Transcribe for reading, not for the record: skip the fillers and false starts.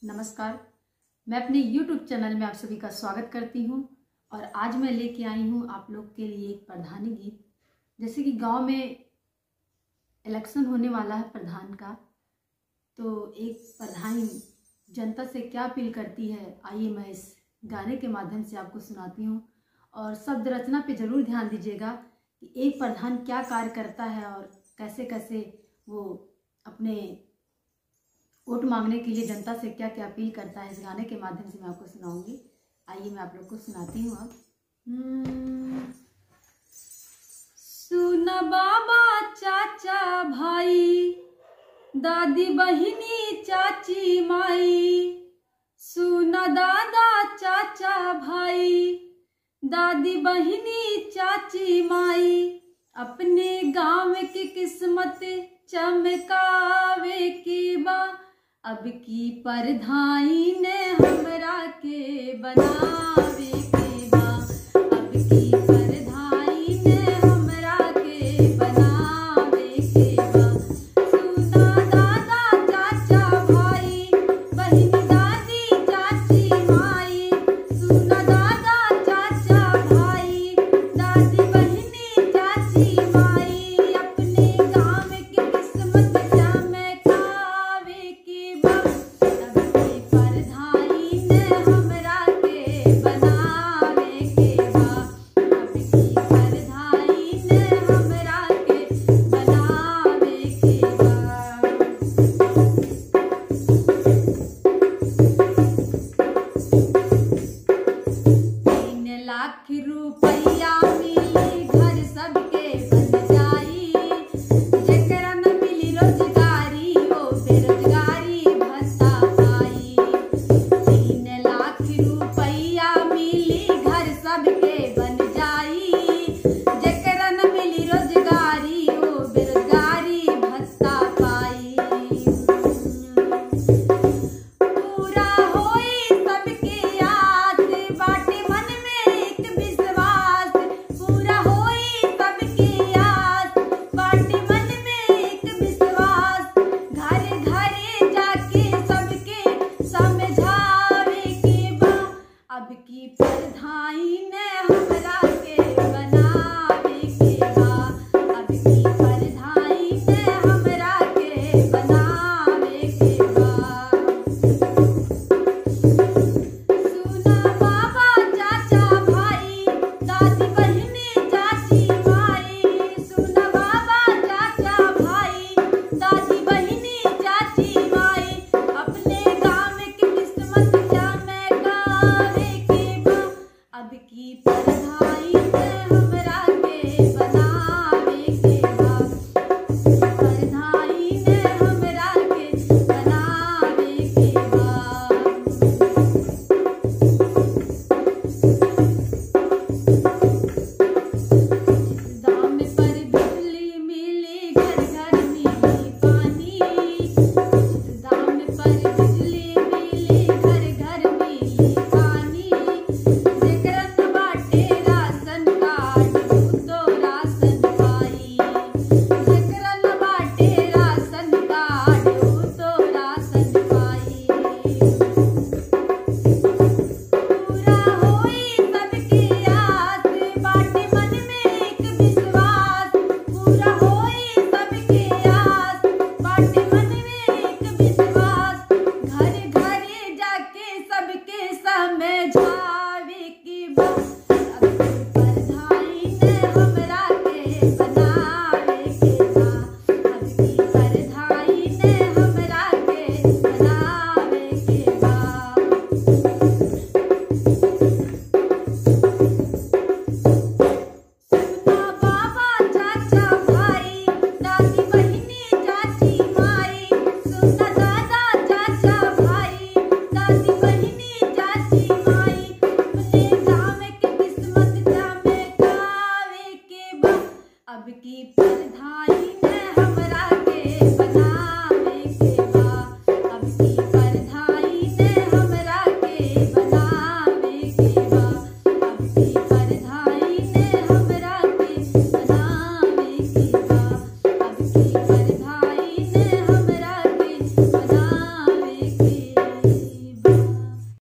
नमस्कार। मैं अपने YouTube चैनल में आप सभी का स्वागत करती हूं और आज मैं लेके आई हूं आप लोग के लिए एक प्रधानी गीत। जैसे कि गांव में इलेक्शन होने वाला है प्रधान का, तो एक प्रधानी जनता से क्या अपील करती है, आइए मैं इस गाने के माध्यम से आपको सुनाती हूं। और शब्द रचना पे ज़रूर ध्यान दीजिएगा कि एक प्रधान क्या कार्य करता है और कैसे कैसे वो अपने वोट मांगने के लिए जनता से क्या क्या अपील करता है। इस गाने के माध्यम से मैं आपको सुनाऊंगी। आइए मैं आप लोग को सुनाती हूँ अब। सुन बाबा चाचा भाई, दादी बहिनी चाची माई, सुन दादा चाचा भाई, दादी बहिनी चाची माई, अपने गांव की किस्मत चमकावे की बा, अब की प्रधानी ने हमरा के बनावे के बा, अब की